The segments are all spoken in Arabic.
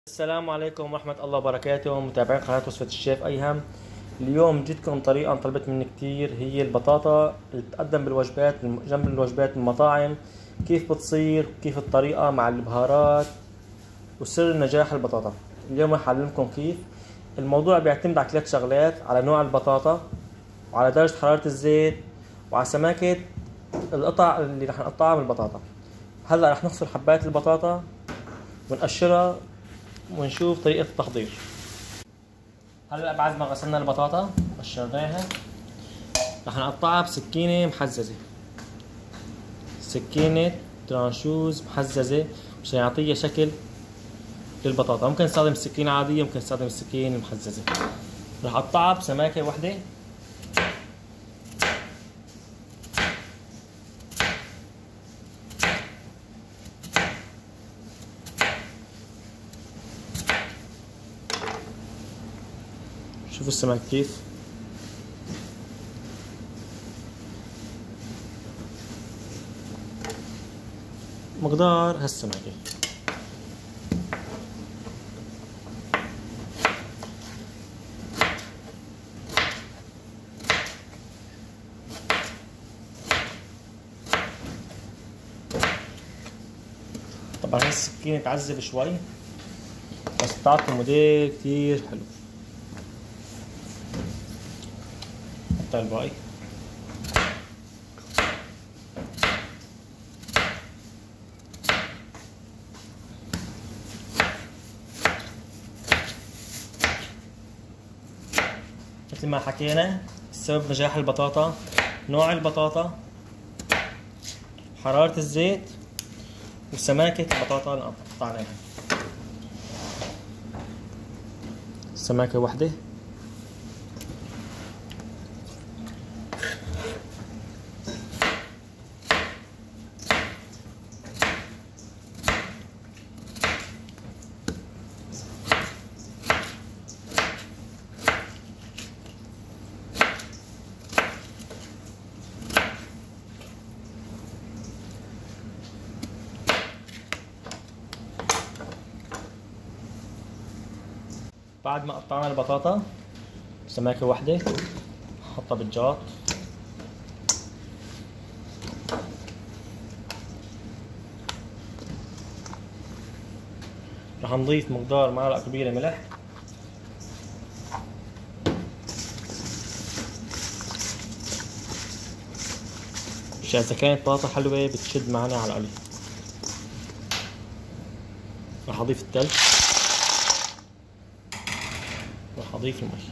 السلام عليكم ورحمة الله وبركاته، متابعين قناة وصفة الشيف أيهم. اليوم جدكم طريقة طلبت مني كتير، هي البطاطا اللي بتقدم بالوجبات جنب الوجبات المطاعم. كيف بتصير، كيف الطريقة مع البهارات وسر نجاح البطاطا. اليوم رح أعلمكم كيف. الموضوع بيعتمد على 3 شغلات: على نوع البطاطا، وعلى درجة حرارة الزيت، وعلى سماكة القطع اللي رح نقطعها من البطاطا. هلا رح نغسل حبات البطاطا ونقشرها ونشوف طريقة التحضير. هلا بعد ما غسلنا البطاطا قشرناها، رح نقطعها بسكينة محززة، سكينة ترانشوز محززة مشان يعطيها شكل للبطاطا. ممكن نستخدم سكينة عادية، ممكن نستخدم السكينة المحززة. رح اقطعها بسماكة وحدة. شوفوا السمك كيف. مقدار هالسمكة. طبعا هالسكينة تعذب شوي بس بتعطي موديل كتير حلو. حتى الباقي مثل ما حكينا، السبب نجاح البطاطا نوع البطاطا، حرارة الزيت، وسماكة البطاطا اللي قطعناها. سماكة واحدة. بعد ما قطعنا البطاطا سماكة واحدة، نحطها بالجاط. رح نضيف مقدار معلقة كبيرة ملح، مشان إذا كانت بطاطا حلوة بتشد معنا على القلي. رح أضيف التلج، رح أضيف المي.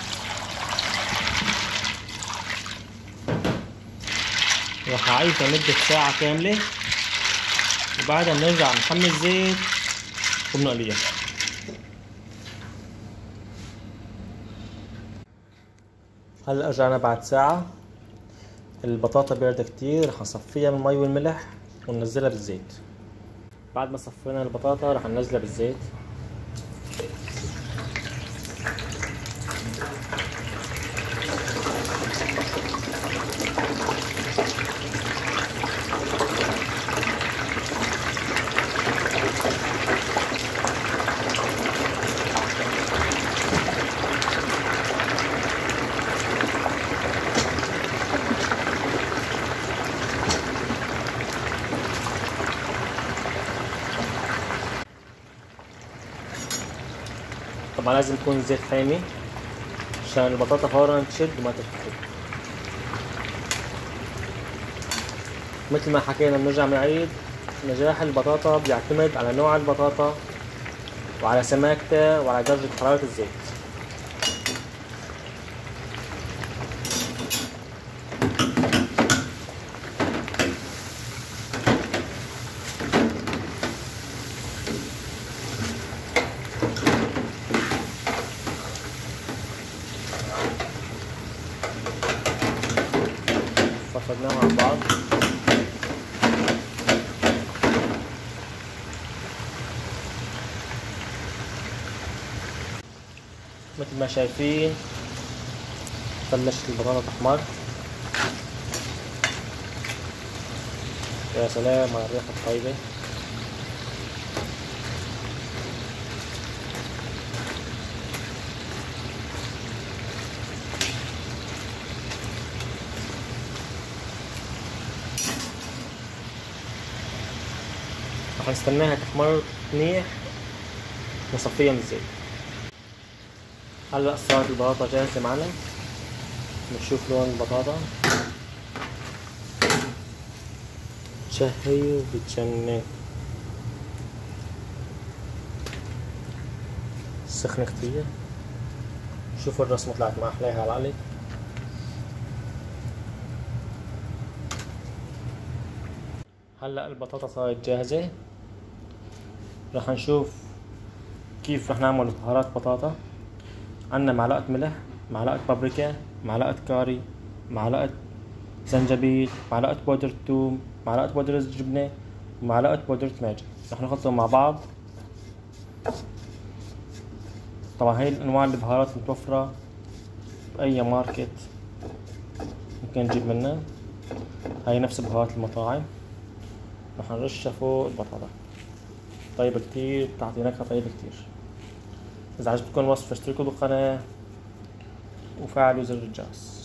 رح أعيشها مدة ساعة كاملة، وبعدها بنرجع نحمي الزيت وبنقليها. هلا رجعنا بعد ساعة. البطاطا باردة كتير، رح نصفيها من المي والملح وننزلها بالزيت. بعد ما صفينا البطاطا رح ننزلها بالزيت. طبعا لازم يكون الزيت حامي عشان البطاطا فورا تشد وما تتحرق. مثل ما حكينا بنرجع بنعيد، نجاح البطاطا بيعتمد على نوع البطاطا وعلى سماكتها وعلى درجة حرارة الزيت. فصلناها مع بعض. مثل ما شايفين بلشت البطاطا تحمر. يا سلام على الريحة الطيبة. رح نستناها تحمر منيح ونصفيها من الزيت. هلا صارت البطاطا جاهزة معنا، بنشوف لون البطاطا بتشهي وبتجنن، سخنة كتير. شوفوا الرسمة طلعت ما أحلاها على العلي. هلا البطاطا صارت جاهزة، رح نشوف كيف رح نعمل بهارات بطاطا. عنا معلقة ملح، معلقة بابريكا، معلقة كاري، معلقة زنجبيل، معلقة بودرة ثوم، معلقة بودرة جبنة، ومعلقة بودرة ماجي. رح نخلطهم مع بعض. طبعا هاي الأنواع البهارات متوفرة بأي ماركت ممكن نجيب منها، هاي نفس بهارات المطاعم. رح نرشها فوق البطاطا، طيبة كتير، بتعطي نكهة طيبة كتير. إذا عجبتكم الوصفة اشتركوا بالقناة وفعلوا زر الجرس.